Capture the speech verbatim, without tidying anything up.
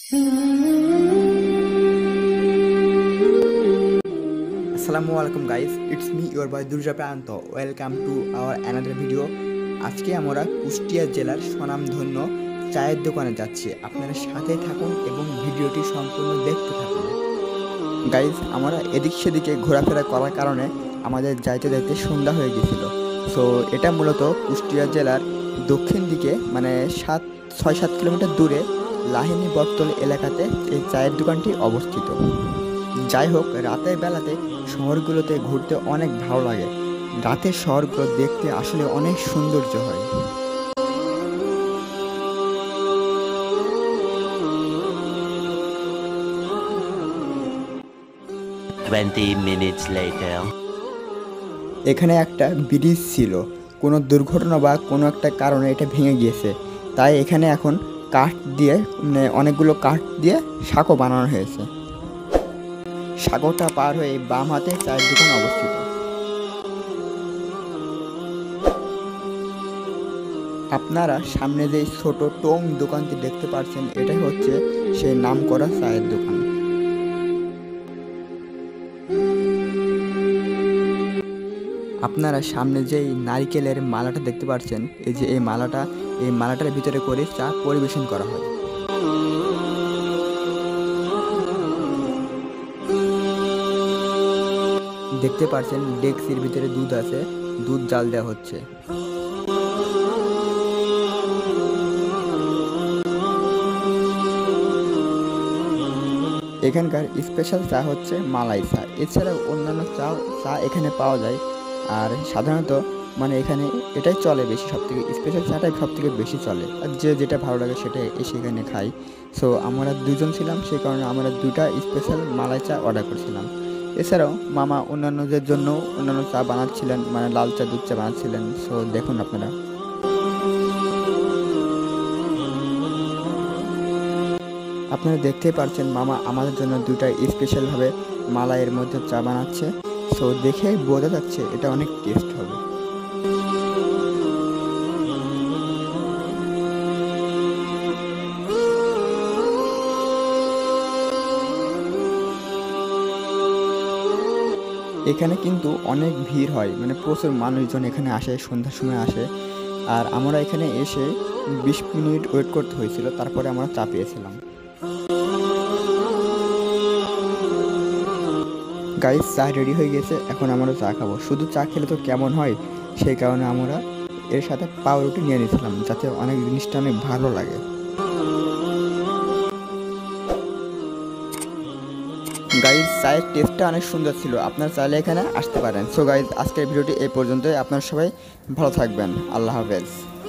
আসসালামু আলাইকুম guys, it's me your boy Durjoy Pranto. Welcome to our another video. আজকে আমরা কুষ্টিয়া জেলার স্বনামধন্য চায়ের দোকানে যাচ্ছি। আপনারা সাথে থাকুন এবং ভিডিওটি সম্পূর্ণ দেখতে থাকুন। গাইস, আমরা এদিক সেদিকে ঘোরাফেরা করার কারণে আমাদের যাইতে যাইতে সন্ধ্যা হয়ে গেছিল। সো এটা মূলত কুষ্টিয়া জেলার দক্ষিণ দিকে মানে সাত ছয় সাত কিলোমিটার দূরে লাহিনী বটতল এলাকাতে এই চায়ের দোকানটি অবস্থিত। যাই হোক, রাতের বেলাতে শহরগুলোতে ঘুরতে অনেক ভালো লাগে। রাতের শহরগুলো দেখতে আসলে অনেক সৌন্দর্য হয়। twenty minutes later. এখানে একটা ব্রিজ ছিল, কোনো দুর্ঘটনা বা কোনো একটা কারণে এটা ভেঙে গিয়েছে, তাই এখানে এখন কাঠ দিয়ে মানে অনেকগুলো কাঠ দিয়ে সাঁকো বানানো হয়েছে। সাগরটা পার হয়ে বাম হাতে চায়ের দোকান অবস্থিত। আপনারা সামনে যে ছোট টং দোকানটি দেখতে পাচ্ছেন, এটাই হচ্ছে সেই নামকরা চায়ের দোকান। আপনারা সামনে যে নারকেলের মালাটা দেখতে পাচ্ছেন, এই যে এই মালাটা এই মালাটার ভিতরে করে চা পরিবেশন করা হয়। দেখতে পাচ্ছেন ডেক্সির ভিতরে দুধ আছে, দুধ জাল দেওয়া হচ্ছে। এখানকার স্পেশাল চা হচ্ছে মালাই চা। এছাড়াও অন্যান্য চা চা এখানে পাওয়া যায়। আর সাধারণত মানে এখানে এটাই চলে বেশি, সব থেকে স্পেশাল চাটাই সব থেকে বেশি চলে। আর যে যেটা ভালো লাগে সেটা এসে এখানে খাই। সো আমরা দুজন ছিলাম, সেই কারণে আমরা দুটা স্পেশাল মালাই চা অর্ডার করছিলাম। এছাড়াও মামা অন্যান্যদের জন্য অন্যান্য চা বানাচ্ছিলেন, মানে লাল চা দুধ চা বানাচ্ছিলেন। সো দেখুন আপনারা। আপনারা দেখতেই পাচ্ছেন মামা আমাদের জন্য দুটা স্পেশালভাবে মালাইয়ের মধ্যে চা বানাচ্ছে। সো দেখে বোঝা যাচ্ছে এটা অনেক টেস্ট হবে। এখানে কিন্তু অনেক ভিড় হয়, মানে প্রচুর মানুষজন এখানে আসে, সন্ধ্যার সময় আসে। আর আমরা এখানে এসে বিশ মিনিট ওয়েট করতে হয়েছিল, তারপরে আমরা চা পেয়েছিলাম। গাইস, চা রেডি হয়ে গেছে, এখন আমরা চা খাবো। শুধু চা খেলে তো কেমন হয়, সেই কারণে আমরা এর সাথে পাউরুটি নিয়ে নিয়েছিলাম, যাতে অনেক জিনিসটা অনেক ভালো লাগে। গাইজ, চায়ের টেস্টটা অনেক সুন্দর ছিল, আপনারা চাইলে এখানে আসতে পারেন। সো গাইজ, আজকের ভিডিওটি এই পর্যন্তই। আপনারা সবাই ভালো থাকবেন। আল্লাহ হাফেজ।